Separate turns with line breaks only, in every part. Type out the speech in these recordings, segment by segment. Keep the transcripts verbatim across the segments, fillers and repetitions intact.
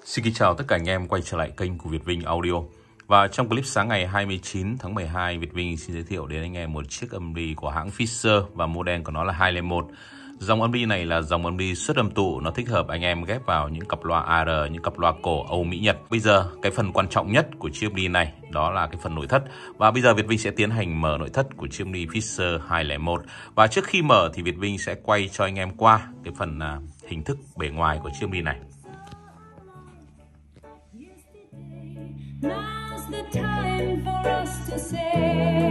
Xin kính chào tất cả anh em quay trở lại kênh của Việt Vinh Audio. Và trong clip sáng ngày hai mươi chín tháng mười hai, Việt Vinh xin giới thiệu đến anh em một chiếc âm ly của hãng Fisher và model của nó là hai không một. Dòng âm ly này là dòng âm ly xuất âm tụ, nó thích hợp anh em ghép vào những cặp loa a rờ, những cặp loa cổ Âu Mỹ Nhật. Bây giờ cái phần quan trọng nhất của chiếc âm ly này đó là cái phần nội thất. Và bây giờ Việt Vinh sẽ tiến hành mở nội thất của chiếc âm ly Fisher hai không một. Và trước khi mở thì Việt Vinh sẽ quay cho anh em qua cái phần uh, hình thức bề ngoài của chiếc âm ly này.
Now's the time for us to say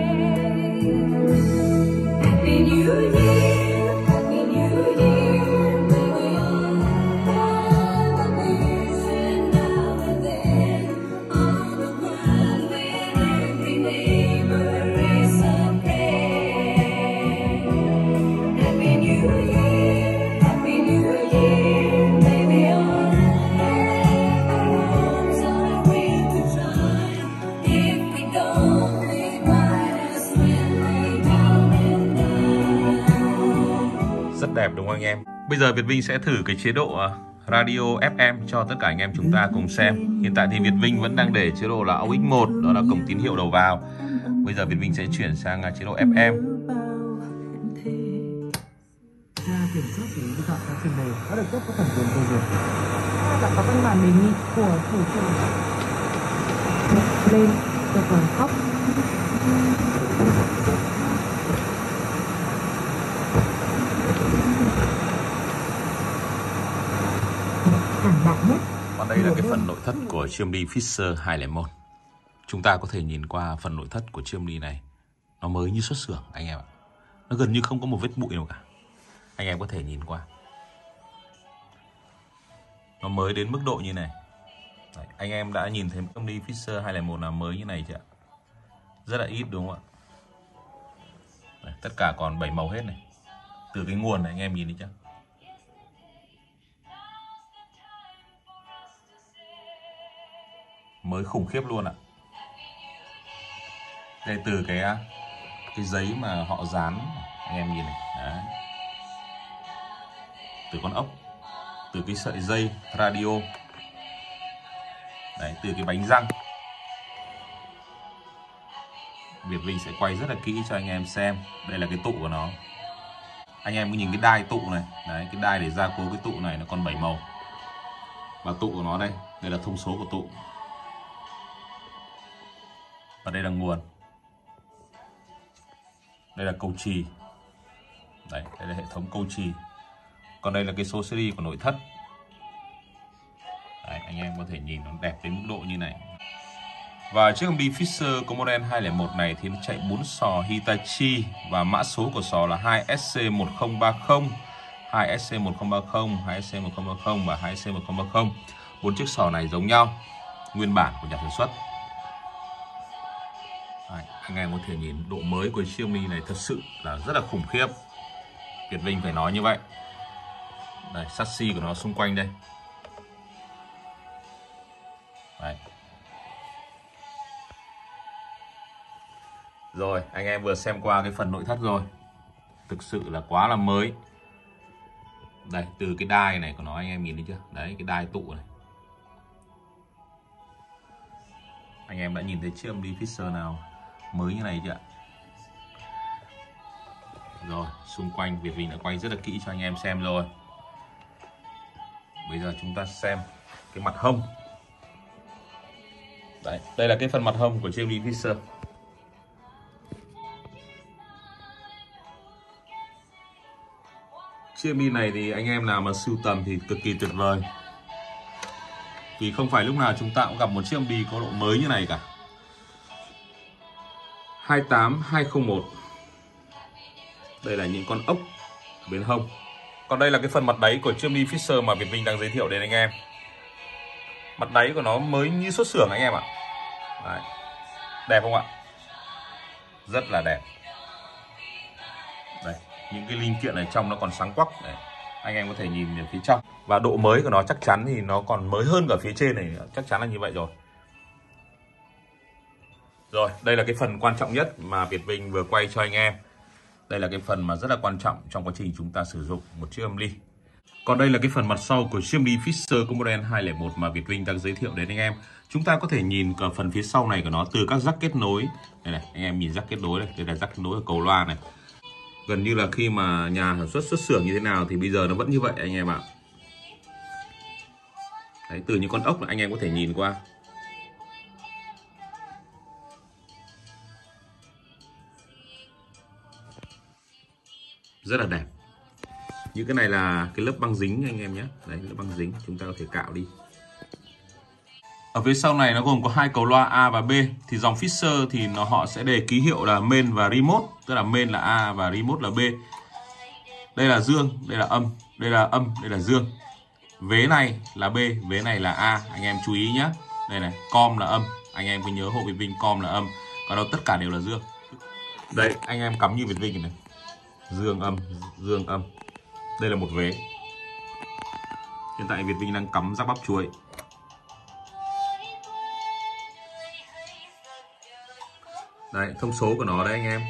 Happy New Year, Happy New Year. May we all have a vision now and then on the world where every neighbor is a friend. Happy New Year, Happy New Year. May we all have our homes on our way to shine. If we don't, we might as well lay down and die.
Rất đẹp đúng không anh em? Bây giờ Việt Vinh sẽ thử cái chế độ uh, radio ép em cho tất cả anh em chúng ta cùng xem. Hiện tại thì Việt Vinh vẫn đang để chế độ là a u ích một, đó là cổng tín hiệu đầu vào. Bây giờ Việt Vinh sẽ chuyển sang uh, chế độ ép em.
Kiểm soát xử lý vi phạm các chuyên đề đã được cấp có thẩm quyền phê duyệt. Đã có văn bản đề nghị của thủ trưởng lên cho toàn khóc. Cảm động nhất.
Và đây là cái phần nội thất của chiếc âm ly Fisher hai không một. Chúng ta có thể nhìn qua phần nội thất của chiếc âm ly này. Nó mới như xuất xưởng anh em ạ. Nó gần như không có một vết bụi nào cả. Anh em có thể nhìn qua. Nó mới đến mức độ như này. Đấy, anh em đã nhìn thấy âm ly Fisher hai không một là mới như này chưa ạ? Rất là ít đúng không ạ? Đấy, tất cả còn bảy màu hết này. Từ cái nguồn này anh em nhìn thấy chưa? Mới khủng khiếp luôn ạ. Đây từ cái cái giấy mà họ dán anh em nhìn này. Đấy. Từ con ốc, từ cái sợi dây radio, đấy, từ cái bánh răng. Việt Vinh sẽ quay rất là kỹ cho anh em xem. Đây là cái tụ của nó. Anh em cứ nhìn cái đai tụ này, đấy, cái đai để gia cố cái tụ này nó còn bảy màu. Và tụ của nó đây, đây là thông số của tụ. Và đây là nguồn. Đây là cầu trì. Đấy, đây là hệ thống cầu trì. Còn đây là cái số series của nội thất. Đấy, anh em có thể nhìn nó đẹp đến mức độ như này. Và chiếc âm ly Fisher có model hai không một này thì nó chạy bốn sò Hitachi. Và mã số của sò là hai S C một không ba không, hai S C một không ba không, hai S C một không ba không và hai S C một không ba không. Bốn chiếc sò này giống nhau, nguyên bản của nhà sản xuất. Đấy, anh em có thể nhìn độ mới của chiếc âm ly này thật sự là rất là khủng khiếp. Việt Vinh phải nói như vậy. Đây, chassis của nó xung quanh đây. Đấy. Rồi, anh em vừa xem qua cái phần nội thất rồi. Thực sự là quá là mới. Đây, từ cái đai này của nó anh em nhìn thấy chưa? Đấy, cái đai tụ này. Anh em đã nhìn thấy chiếc âm ly Fisher nào mới như này chưa ạ? Rồi, xung quanh Việt Vinh đã quay rất là kỹ cho anh em xem rồi. Bây giờ chúng ta xem cái mặt hông. Đấy, đây là cái phần mặt hông của chiếc âm ly Fisher. Chiếc âm ly này thì anh em nào mà sưu tầm thì cực kỳ tuyệt vời. Vì không phải lúc nào chúng ta cũng gặp một chiếc âm ly có độ mới như này cả. hai tám hai không một. Đây là những con ốc bên hông. Còn đây là cái phần mặt đáy của chiếc âm ly Fisher mà Việt Vinh đang giới thiệu đến anh em. Mặt đáy của nó mới như xuất xưởng anh em ạ. Đấy. Đẹp không ạ? Rất là đẹp. Đây, những cái linh kiện ở trong nó còn sáng quắc. Đấy. Anh em có thể nhìn ở phía trong. Và độ mới của nó chắc chắn thì nó còn mới hơn cả phía trên này. Chắc chắn là như vậy rồi. Rồi, đây là cái phần quan trọng nhất mà Việt Vinh vừa quay cho anh em. Đây là cái phần mà rất là quan trọng trong quá trình chúng ta sử dụng một chiếc âm ly. Còn đây là cái phần mặt sau của chiếc em đê Fisher có model hai không một mà Việt Vinh đang giới thiệu đến anh em. Chúng ta có thể nhìn ở phần phía sau này của nó từ các rắc kết nối. Đây này, anh em nhìn rắc kết nối này, đây là rắc kết nối ở cầu loa này. Gần như là khi mà nhà sản xuất xuất xưởng như thế nào thì bây giờ nó vẫn như vậy anh em ạ. Đấy, từ những con ốc là anh em có thể nhìn qua. Rất là đẹp. Những cái này là cái lớp băng dính anh em nhé. Đấy, lớp băng dính chúng ta có thể cạo đi. Ở phía sau này nó gồm có hai cầu loa A và B. Thì dòng Fisher thì nó họ sẽ đề ký hiệu là main và remote. Tức là main là A và remote là B. Đây là dương, đây là âm, đây là âm, đây là dương. Vế này là B, vế này là A. Anh em chú ý nhé. Đây này, com là âm. Anh em cứ nhớ hộ Việt Vinh com là âm. Còn đâu tất cả đều là dương. Đây, anh em cắm như Việt Vinh này. Dương âm, dương âm. Đây là một vế. Hiện tại Việt Vinh đang cắm rắc bắp chuối. Đấy, thông số của nó đấy anh em.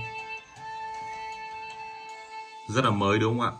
Rất là mới đúng không ạ?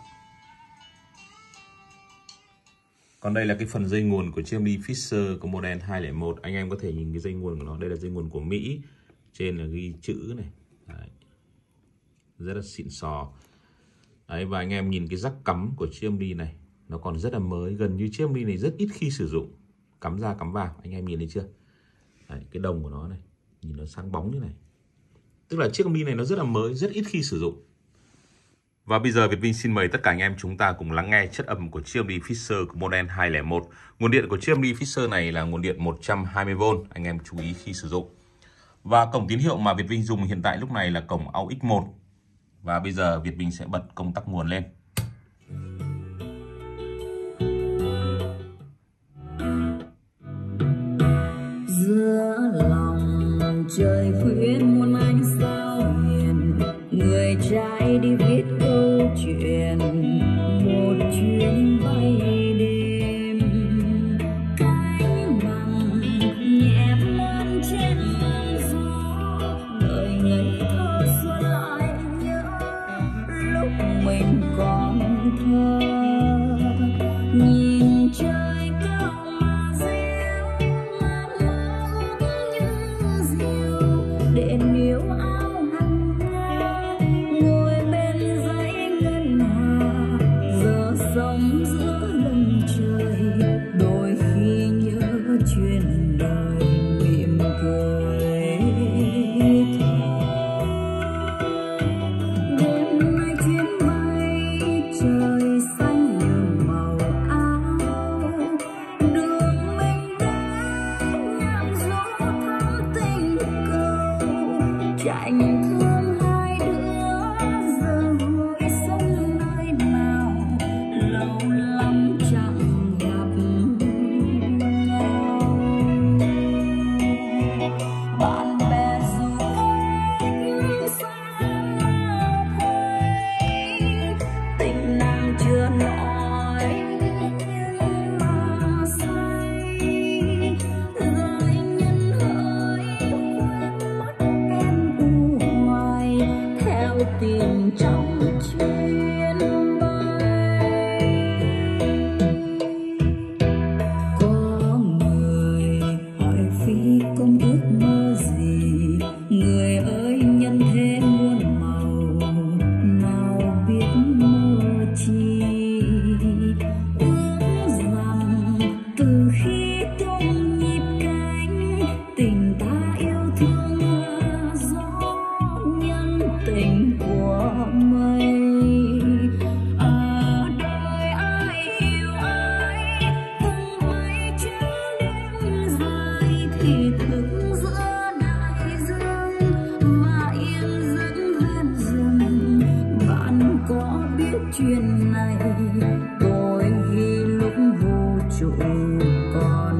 Còn đây là cái phần dây nguồn của chiếc em đê Fisher có model hai không một. Anh em có thể nhìn cái dây nguồn của nó. Đây là dây nguồn của Mỹ. Trên là ghi chữ này. Đấy. Rất là xịn sò. Đấy, và anh em nhìn cái rắc cắm của chiếc em đê này. Nó còn rất là mới. Gần như chiếc em đê này rất ít khi sử dụng. Cắm ra cắm vào. Anh em nhìn thấy chưa? Đấy, cái đồng của nó này. Nhìn nó sáng bóng như này. Tức là chiếc em đê này nó rất là mới. Rất ít khi sử dụng. Và bây giờ Việt Vinh xin mời tất cả anh em chúng ta cùng lắng nghe chất âm của chiếc em đê Fisher của model hai không một. Nguồn điện của chiếc em đê Fisher này là nguồn điện một trăm hai mươi vôn. Anh em chú ý khi sử dụng. Và cổng tín hiệu mà Việt Vinh dùng hiện tại lúc này là cổng a u ích một. Và bây giờ Việt Vinh sẽ bật công tắc nguồn lên.
Giữa lòng trời khuyên muôn ánh sao hiền, người trai đi viết câu chuyện một chuyến bay đêm. Cánh bằng nhẹ buông trên làn gió, đời ngây thơ xuân lại nhớ lúc mình còn thơ. Nhìn trời cao mà diêu, mà mơ như diều, để níu áo hằn nghe, ngồi bên dãy ngân hà, giờ sống giữa lưng trời, đôi khi nhớ chuyện đời mỉm cười. Đêm nay chuyến bay trời xanh như màu áo, đường mình đến nhạc gió thắm tình cầu, chạnh thương hai đứa giờ vui sống nơi nào, lâu lắm chẳng gặp nhau. Bạn bè dù cách xa nào thấy, tình nàng chưa nói nhưng mà say, rồi nhân hỡi quên mất em u hoài, theo tìm trong chuyến bay. Có người hỏi phi công ước mơ gì, người ơi nhân thế muôn màu, nào biết mơ chi. Ước rằng từ khi tung nhịp cánh, tình ta yêu thương là gió nhân tình của mây. Ở đời ai hiểu ai, từng mây chuyến đêm dài, thì thức giữa đại dương và yên dẫn ven rừng. Bạn có biết chuyện này, tôi ghi lúc vũ trụ còn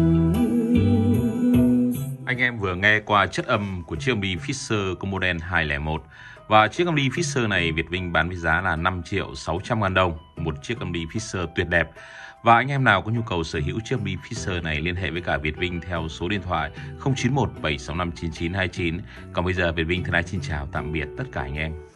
Anh em vừa nghe qua chất âm của chiếc em đê Fisher có model hai không một. Và chiếc em đê Fisher này Việt Vinh bán với giá là năm triệu sáu trăm ngàn đồng. Một chiếc em đê Fisher tuyệt đẹp. Và anh em nào có nhu cầu sở hữu chiếc em đê Fisher này liên hệ với cả Việt Vinh theo số điện thoại không chín một bảy sáu năm chín chín hai chín. Còn bây giờ Việt Vinh thân ái xin chào tạm biệt tất cả anh em.